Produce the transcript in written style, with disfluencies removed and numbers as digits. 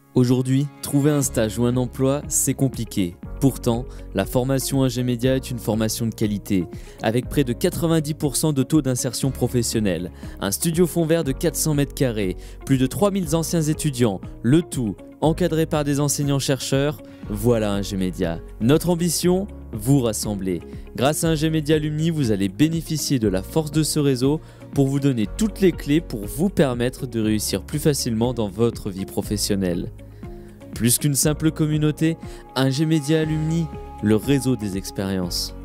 Aujourd'hui, trouver un stage ou un emploi, c'est compliqué. Pourtant, la formation Ingémédia est une formation de qualité, avec près de 90% de taux d'insertion professionnelle, un studio fond vert de 400 m², plus de 3000 anciens étudiants, le tout encadré par des enseignants-chercheurs. Voilà Ingémédia. Notre ambition, vous rassembler. Grâce à Ingémédia Alumni, vous allez bénéficier de la force de ce réseau pour vous donner toutes les clés pour vous permettre de réussir plus facilement dans votre vie professionnelle. Plus qu'une simple communauté, Ingémédia Alumni, le réseau des expériences.